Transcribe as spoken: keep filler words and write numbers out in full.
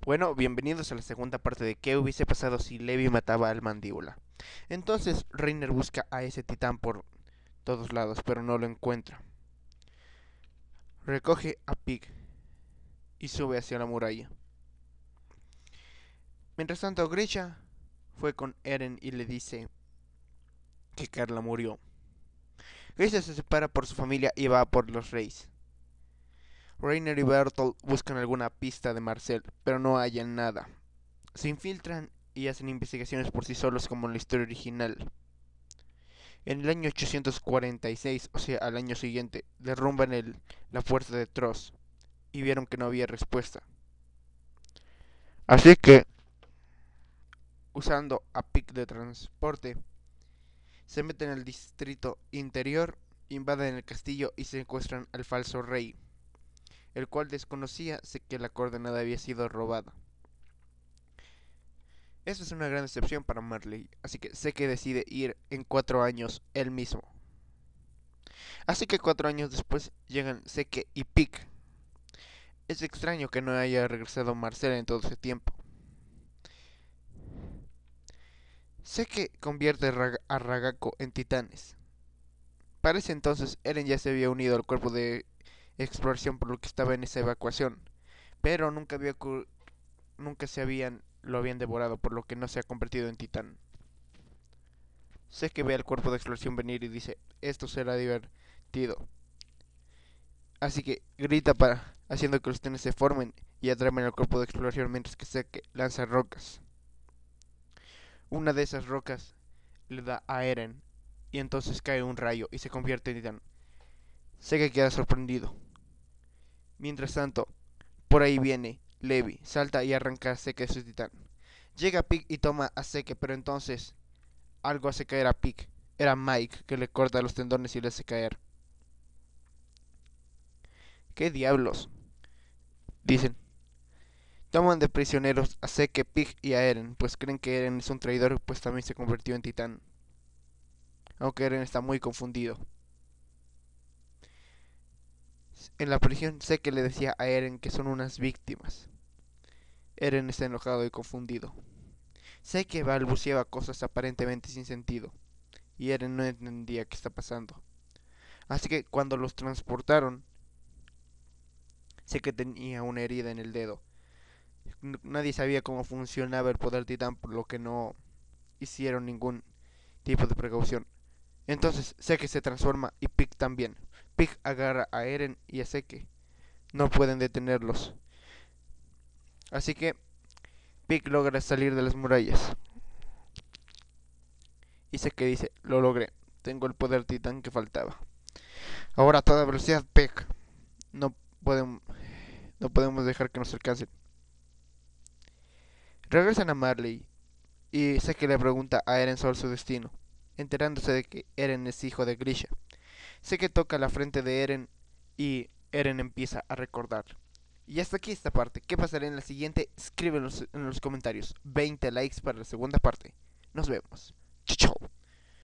Bueno, bienvenidos a la segunda parte de qué hubiese pasado si Levi mataba al mandíbula. Entonces, Reiner busca a ese titán por todos lados, pero no lo encuentra. Recoge a Pig y sube hacia la muralla. Mientras tanto, Grisha fue con Eren y le dice que Carla murió. Grisha se separa por su familia y va por los reyes. Reiner y Bertolt buscan alguna pista de Marcel, pero no hallan nada. Se infiltran y hacen investigaciones por sí solos como en la historia original. En el año ochocientos cuarenta y seis, o sea, al año siguiente, derrumban el, la puerta de Tross y vieron que no había respuesta. Así que, usando a Pick de transporte, se meten al distrito interior, invaden el castillo y secuestran al falso rey, el cual desconocía que la coordenada había sido robada. Esta es una gran decepción para Marley, así que sé que decide ir en cuatro años él mismo. Así que cuatro años después llegan Zeke y Pick. Es extraño que no haya regresado Marcela en todo ese tiempo. Zeke convierte a Ragako en titanes. Para ese entonces Eren ya se había unido al cuerpo de exploración por lo que estaba en esa evacuación, pero nunca había nunca se habían lo habían devorado por lo que no se ha convertido en titán. Zeke ve al cuerpo de exploración venir y dice, esto será divertido. Así que grita para haciendo que los titanes se formen y atrapen al cuerpo de exploración mientras que Zeke lanza rocas. Una de esas rocas le da a Eren y entonces cae un rayo y se convierte en titán. Zeke queda sorprendido. Mientras tanto, por ahí viene Levi, salta y arranca a Zeke de su titán. Llega Pig y toma a Zeke, pero entonces algo hace caer a Pig. Era Mike que le corta los tendones y le hace caer. ¿Qué diablos? Dicen. Toman de prisioneros a Zeke, Pig y a Eren, pues creen que Eren es un traidor, pues también se convirtió en titán. Aunque Eren está muy confundido. En la prisión Zeke le decía a Eren que son unas víctimas. Eren está enojado y confundido. Zeke balbuceaba cosas aparentemente sin sentido, y Eren no entendía qué está pasando. Así que cuando los transportaron, Zeke tenía una herida en el dedo. Nadie sabía cómo funcionaba el poder titán, por lo que no hicieron ningún tipo de precaución. Entonces Zeke se transforma y Pig también. Pig agarra a Eren y a Zeke. No pueden detenerlos. Así que Pig logra salir de las murallas. Y Zeke dice, lo logré. Tengo el poder titán que faltaba. Ahora a toda velocidad, Pig. No podemos, no podemos dejar que nos alcancen. Regresan a Marley y Zeke le pregunta a Eren sobre su destino, enterándose de que Eren es hijo de Grisha. Zeke toca la frente de Eren y Eren empieza a recordar. Y hasta aquí esta parte. ¿Qué pasará en la siguiente? Escríbenos en los comentarios. veinte likes para la segunda parte. Nos vemos. Chau, chau.